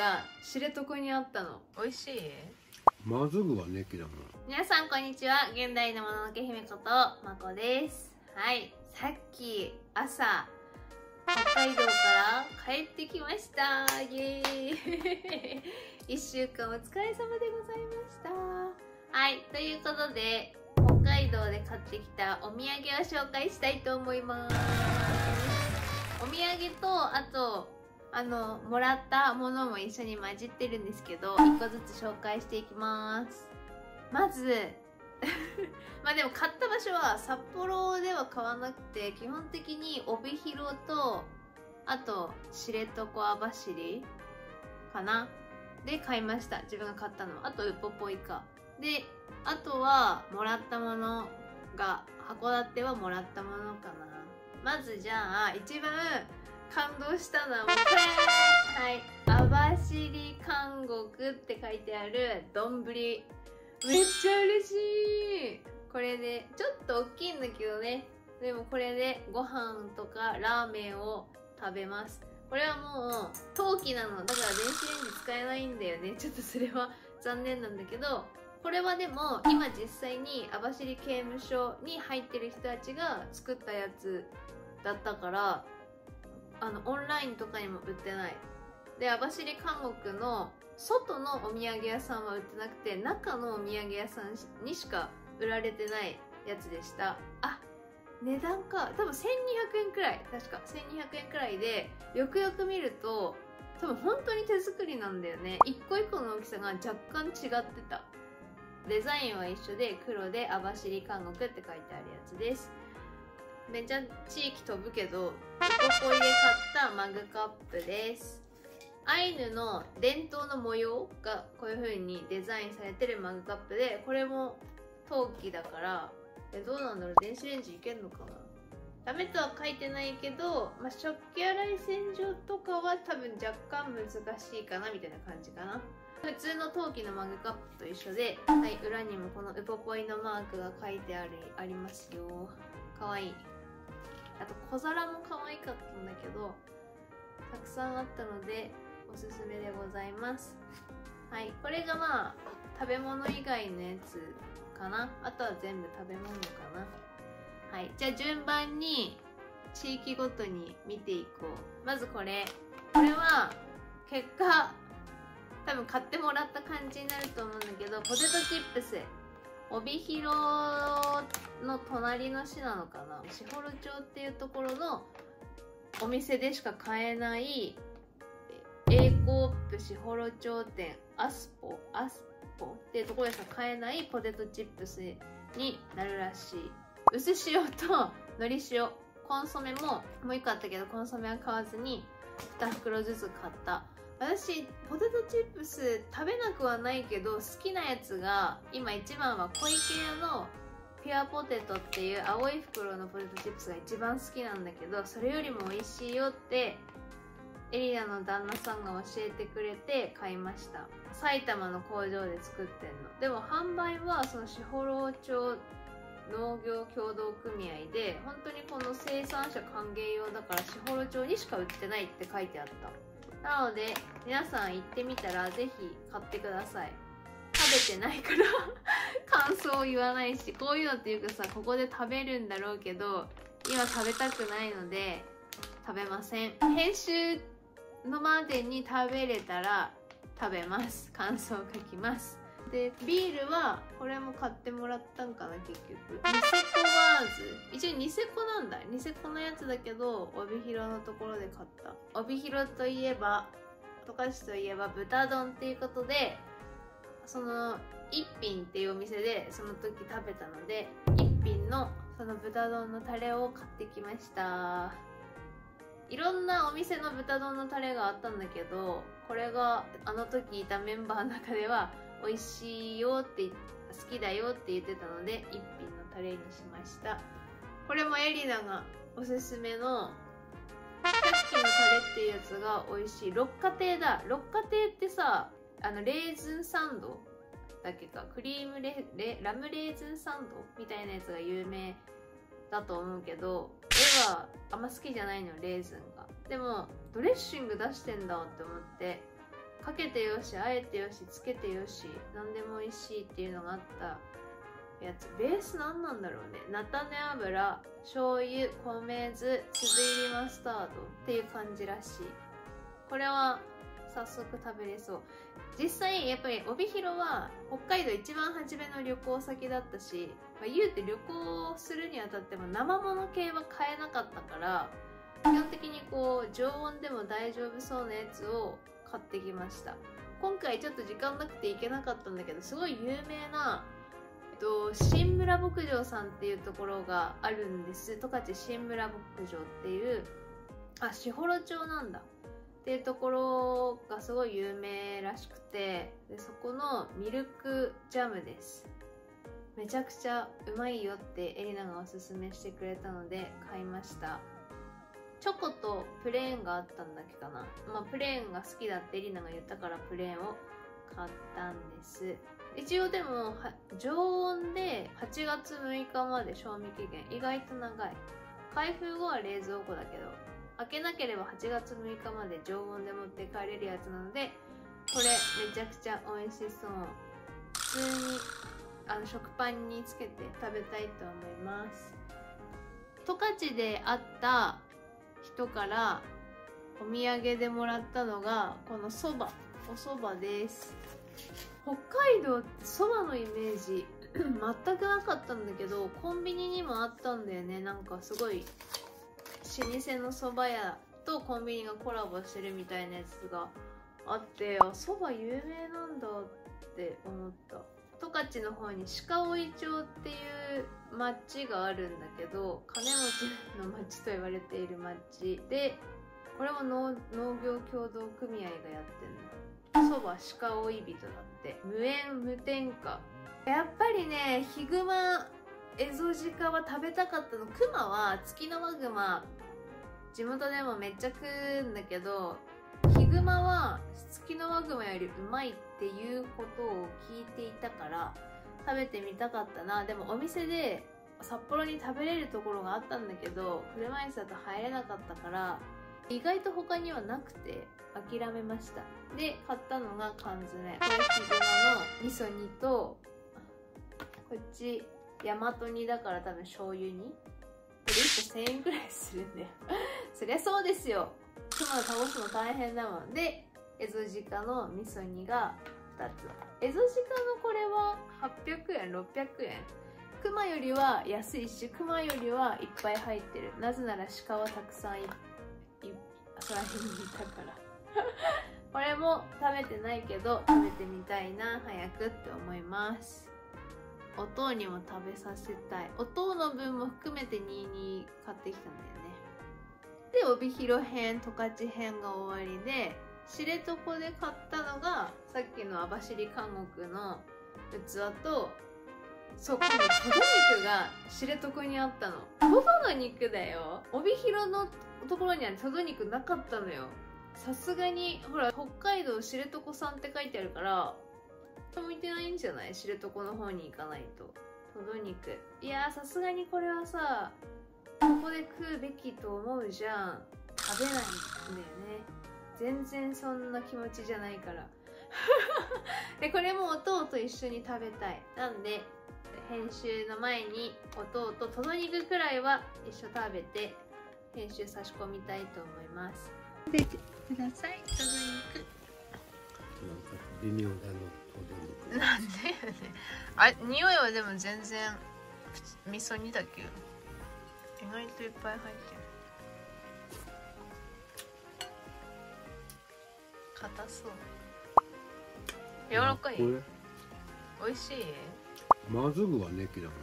が知床にあったの。美味しい？ まずぐはネキだな。 皆さんこんにちは。現代のもののけ姫ことまこです。はい、さっき朝北海道から帰ってきました。イエーイ1週間お疲れ様でございました。はい、ということで北海道で買ってきたお土産を紹介したいと思います。お土産とあともらったものも一緒に混じってるんですけど、1個ずつ紹介していきます。まずまあでも買った場所は札幌では買わなくて、基本的に帯広とあと知床網走かなで買いました。自分が買ったのは。あとウポポイかで、あとはもらったものが函館はもらったものかな。まずじゃあ一番感動したのはもうこれ、はい、網走監獄って書いてある丼。めっちゃ嬉しい。これでちょっと大きいんだけどね、でもこれでご飯とかラーメンを食べます。これはもう陶器なのだから電子レンジ使えないんだよね。ちょっとそれは残念なんだけど、これはでも今実際に網走刑務所に入ってる人たちが作ったやつだったから、オンラインとかにも売ってない。で、網走監獄の外のお土産屋さんは売ってなくて、中のお土産屋さんにしか売られてないやつでした。あ、値段か。多分1200円くらい。確か1200円くらいで、よくよく見ると、多分本当に手作りなんだよね。一個一個の大きさが若干違ってた。デザインは一緒で、黒で網走監獄って書いてあるやつです。めっちゃ地域飛ぶけど、ここで買ったマグカップです。アイヌの伝統の模様がこういう風にデザインされてるマグカップで、これも陶器だから、どうなんだろう、電子レンジいけんのかな。ダメとは書いてないけど、まあ、食器洗い洗浄とかは多分若干難しいかなみたいな感じかな。普通の陶器のマグカップと一緒で、はい、裏にもこのウポポイのマークが書いてありますよ。かわいい。あと小皿も可愛かったんだけど、たくさんあったのでおすすめでございます。はい、これがまあ食べ物以外のやつかな。あとは全部食べ物かな。はい、じゃあ順番に地域ごとに見ていこう。まずこれは結果多分買ってもらった感じになると思うんだけど、ポテトチップス。帯広の隣の市なのかな、士幌町っていうところのお店でしか買えない A コープ士幌町店アスポっていうところでしか買えないポテトチップスになるらしい。薄塩と海苔塩、コンソメもう1個あったけどコンソメは買わずに2袋ずつ買った。私ポテトチップス食べなくはないけど、好きなやつが今一番は小池屋のピュアポテトっていう青い袋のポテトチップスが一番好きなんだけど、それよりも美味しいよってエリナの旦那さんが教えてくれて買いました。埼玉の工場で作ってんの。でも販売はその士幌町農業協同組合で、本当にこの生産者歓迎用だから士幌町にしか売ってないって書いてあった。なので皆さん行ってみたらぜひ買ってください。食べてないから感想を言わないし、こういうのっていうかさ、ここで食べるんだろうけど今食べたくないので食べません。編集のまでに食べれたら食べます。感想を書きます。でビールはこれも買ってもらったんかな。結局ニセコワーズ、一応ニセコなんだ。ニセコのやつだけど帯広のところで買った。帯広といえば十勝といえば豚丼っていうことで、その一品っていうお店でその時食べたので、一品のその豚丼のタレを買ってきました。いろんなお店の豚丼のタレがあったんだけど、これがあの時いたメンバーの中では美味しいよって好きだよって言ってたので、一品のタレにしました。これもエリナがおすすめのさっきのタレっていうやつが美味しい。六花亭だ。六花亭ってさ、レーズンサンドだっけか、クリームラムレーズンサンドみたいなやつが有名だと思うけど、絵はあんま好きじゃないの、レーズンが。でもドレッシング出してんだって思ってかけてよし、あえてよし、つけてよし、何でも美味しいっていうのがあったやつ。ベース何なんだろうね。菜種油、醤油、米酢、粒入りマスタードっていう感じらしい。これは早速食べれそう。実際やっぱり帯広は北海道一番初めの旅行先だったし、言うて旅行するにあたっても生もの系は買えなかったから、基本的にこう常温でも大丈夫そうなやつを買ってきました。今回ちょっと時間なくて行けなかったんだけど、すごい有名な新村牧場さんっていうところがあるんです。十勝新村牧場っていう、士幌町なんだっていうところがすごい有名らしくて、でそこのミルクジャムです。めちゃくちゃうまいよってエリナがおすすめしてくれたので買いました。チョコとプレーンがあったんだっけかな。プレーンが好きだってエリナが言ったからプレーンを買ったんです。一応でも常温で8月6日まで賞味期限、意外と長い。開封後は冷蔵庫だけど、開けなければ8月6日まで常温で持って帰れるやつなので、これめちゃくちゃ美味しそう。普通に食パンにつけて食べたいと思います。十勝で会った人からお土産でもらったのがこのお蕎麦です。北海道って蕎麦のイメージ全くなかったんだけど、コンビニにもあったんだよね。なんかすごい老舗の蕎麦屋とコンビニがコラボしてるみたいなやつがあって、蕎麦有名なんだって思った。十勝の方に鹿追町っていう町があるんだけど、金持ちの町と言われている町で、これも農業協同組合がやってんの。蕎麦鹿追い人だって。無塩無添加。やっぱりね、ヒグマエゾジカは食べたかったの。クマはツキノワグマ、地元でもめっちゃ食うんだけど、ヒグマはツキノワグマよりうまいっていうことを聞いていたから食べてみたかったな。でもお店で札幌に食べれるところがあったんだけど、車椅子だと入れなかったから意外と他にはなくて諦めました。で買ったのが缶詰。これヒグマの味噌煮と、こっち大和煮だから多分醤油煮。これ1個1000円くらいするんだよそりゃそうですよ、クマを倒すの大変だもん。でエゾジカの味噌煮が2つ。エゾジカのこれは800円600円。クマよりは安いし、クマよりはいっぱい入ってる。なぜなら鹿はたくさんそら辺にいたからこれも食べてないけど食べてみたいな、早くって思います。お父にも食べさせたい。お父の分も含めて22買ってきたんだよね。で帯広編、十勝編が終わりで、知床で買ったのがさっきの網走監獄の器と、そこにトド肉が知床にあったの。トドの肉だよ。帯広のところにはトド肉なかったのよ。さすがにほら北海道知床産って書いてあるから向いてないんじゃない？知床の方に行かないと。トド肉、いやーさすがにこれはさここで食うべきと思うじゃん。食べないんだよね。全然そんな気持ちじゃないからでこれも弟と一緒に食べたい。なんで編集の前に弟とトド肉くらいは一緒食べて編集差し込みたいと思います。食べてください、トド肉。 なんか微妙だのトド肉。 なんでよね。匂いはでも全然味噌煮だけど意外といっぱい入ってる。硬そう。柔らかい。 これ美味しい。 まずぐはねきだな。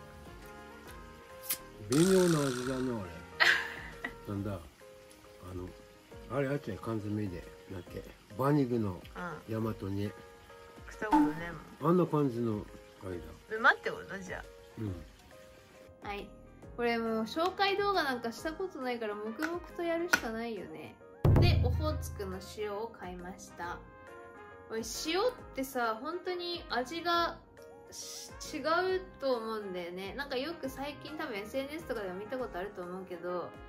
微妙な味だなあれなんだあれあっちゃ缶詰でだっけ、バニグの大和に食ったことねあんな感じのあれだ。 うまってことじゃあ。はい、これもう紹介動画なんかしたことないから黙々とやるしかないよね。でオホーツクの塩を買いました。これ塩ってさ本当に味が違うと思うんだよね。なんかよく最近多分 SNS とかでも見たことあると思うけど、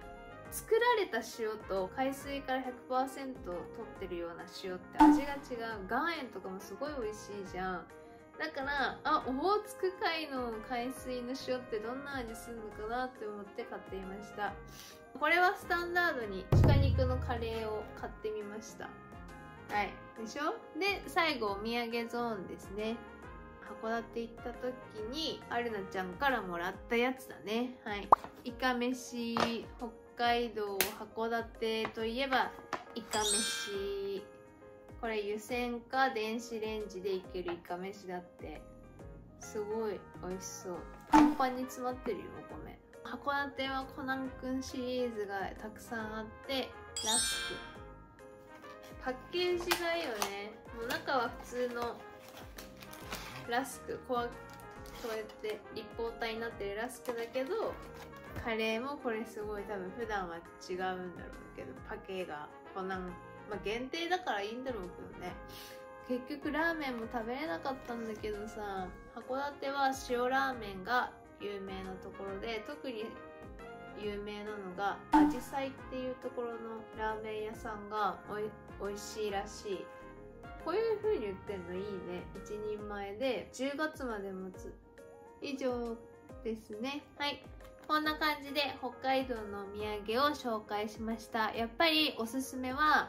作られた塩と海水から 100% 取ってるような塩って味が違う。岩塩とかもすごい美味しいじゃん。だからオホーツク海の海水の塩ってどんな味するのかなって思って買ってみました。これはスタンダードに鹿肉のカレーを買ってみました。はい、でしょ。で最後お土産ゾーンですね。函館行った時にアルナちゃんからもらったやつだね。はい、イカ飯。北海道函館といえばイカ飯。これ湯煎か電子レンジでいけるイカ飯だって。すごい美味しそう。パンパンに詰まってるよお米。函館はコナンくんシリーズがたくさんあって、ラスクパッケージがいいよね。もう中は普通のラスク、こうやって立方体になってるラスクだけど、カレーもこれすごい多分普段は違うんだろうけど、パケがコナン、限定だからいいんだろうけどね。結局ラーメンも食べれなかったんだけどさ、函館は塩ラーメンが有名なところで、特に有名なのがあじさいっていうところのラーメン屋さんがおいしいらしい。こういう風に売ってんのいいね。1人前で10月まで持つ。以上ですね。はい、こんな感じで北海道のお土産を紹介しました。やっぱりおすすめは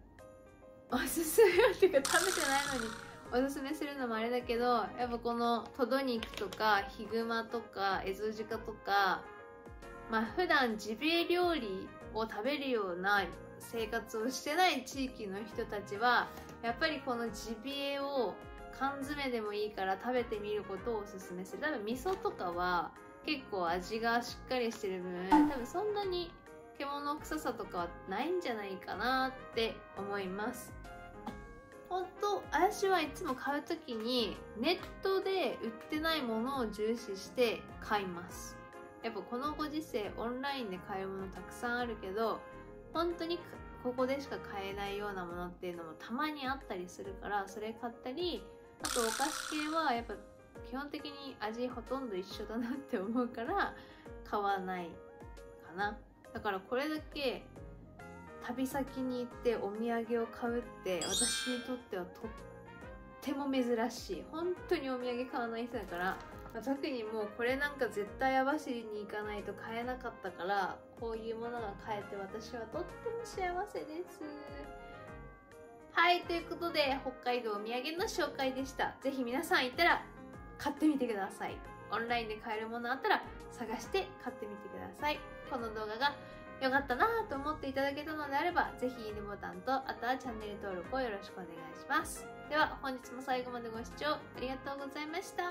っていうか食べてないのにおすすめするのもあれだけど、やっぱこのトド肉とかヒグマとかエゾジカとか、普段ジビエ料理を食べるような生活をしてない地域の人たちはやっぱりこのジビエを缶詰でもいいから食べてみることをおすすめする。多分味噌とかは結構味がしっかりしてる分、多分そんなに獣臭さとかはないんじゃないかなって思います。ほんと私はいつも買うときにネットで売ってないものを重視して買います。やっぱこのご時世オンラインで買えるものたくさんあるけど、本当にここでしか買えないようなものっていうのもたまにあったりするから、それ買ったり、あとお菓子系はやっぱ基本的に味ほとんど一緒だなって思うから買わないかな。だからこれだけ旅先に行ってお土産を買うって私にとってはとっても珍しい。本当にお土産買わない人だから、特にもうこれなんか絶対網走に行かないと買えなかったから、こういうものが買えて私はとっても幸せです。はい、ということで北海道お土産の紹介でした。ぜひ皆さん行ったら買ってみてください。オンラインで買えるものあったら探して買ってみてください。この動画が良かったなと思っていただけたのであれば、ぜひいいねボタンと、あとはチャンネル登録をよろしくお願いします。では本日も最後までご視聴ありがとうございました。